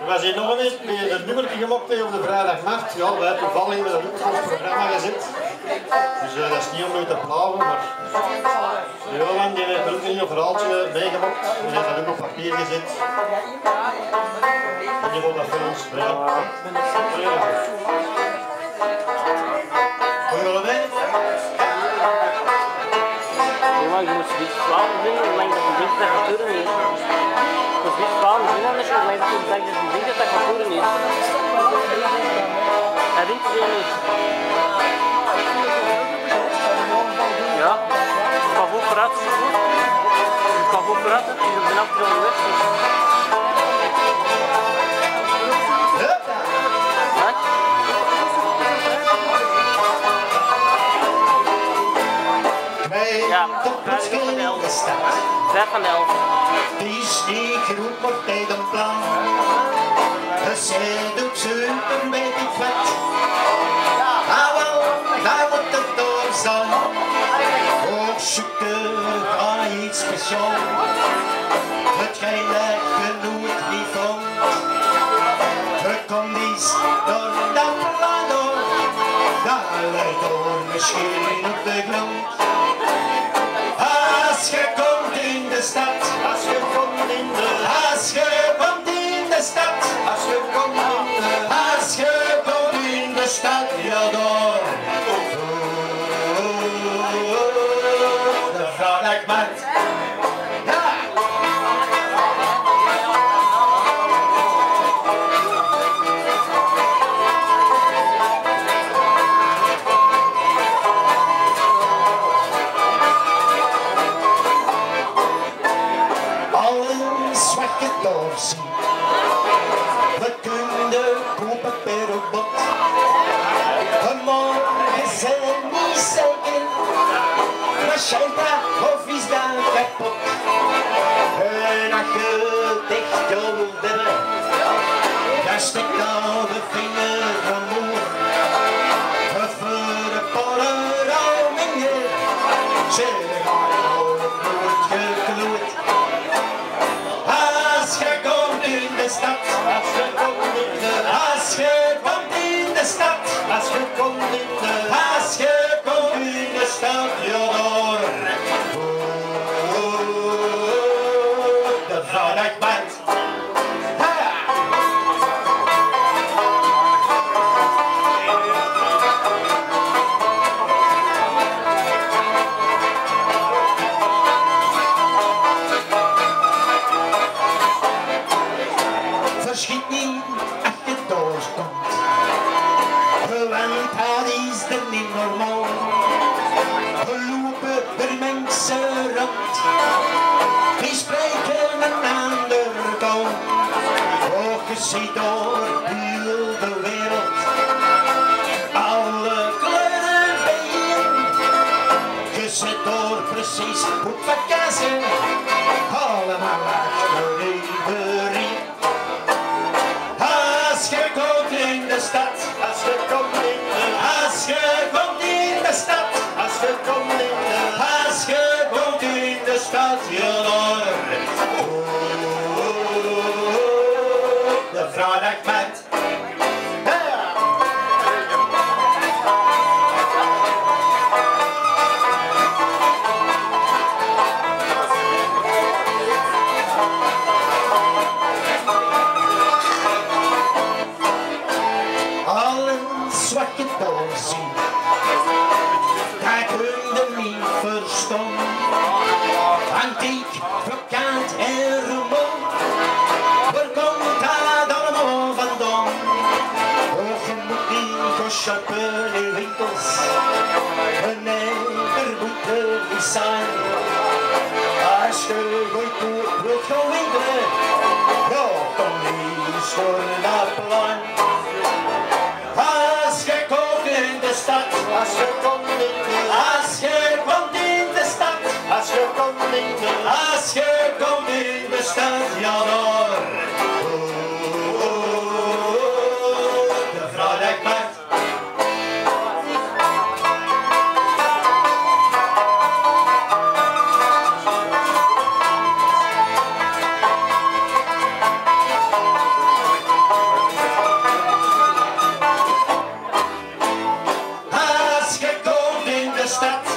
We zijn nog eens met het nummertje gemaakt op de vrijdagnacht. Ja, wij hebben toevallig met dat ook op het programma gezet. Dus dat is niet om nu te plagen, maar Johan die heeft ook een verhaaltje meegemaakt. Die heeft dat ook op papier gezet. En die wil dat voor ons brengen. Kom je wel mee? Ja, je moet zoiets flauw doen, lang dat je denkt dat het gebeuren is. Je moet zoiets flauw doen, anders lang dat je denkt dat het gebeuren is. Dat denkt hij niet. Ja, je kan goed praten. Je kan goed praten, je bent benauwd door de weg. Ja, vijf van de elf. Die is niet goed, maar tijd een plan. Ze zit op zo'n een beetje vet. Ah wel, daar wordt het door zijn. Ook zoeken ga iets speciaals. Hetgeen dat je nooit niet vond. Het komt iets door dat plan door. Daar ligt door misschien op de grond. Als je komt in de stad, als je komt in de, als je komt in de stad, als je komt in de, als je komt in de stad, ja door. De vrijdagmarkt. Ja. Alles wat je doorziet, we kunnen kopen per bot. Morgen zijn niet zeker, waarschijnlijk of is dat kapot. En als je het echt wil hebben, dan steek dan de vinger omhoog. Voor een paar almingen, zeg maar op nooit gekloot. Als je komt in de stad, als je komt in de, als je komt in de stad, als je komt in de, als je komt in de stad, ja door. De vrijdagmarkt. Verschiet niet als je doorkomt, want dat is er niet normaal. We lopen er mensen rond, die spreken een ander taal. Ook je ziet door heel de wereld, alle kleuren bijeen. Je zit door precies goed vakantie, allemaal achter iedereen. Als je komt in de stad, als je komt in de, als je komt in de stad, als je komt in de, als je komt in de stad, ja door. De vrijdagmarkt. Alles wat je doorziet, dat kun je niet verstaan. Antiek, krokant en roman, waar komt dat allemaal vandaan? Och, je moet niet gaan shoppen in winkels, nee, er moet er niet zijn. Als je goedkoop wilt gaan winkelen, ja, dan is voor dat plan. Als je komt in de stad, als je komt in de, als je komt in de stad, als je komt in de, als je komt in de stad, ja door. De vrijdagmarkt. stad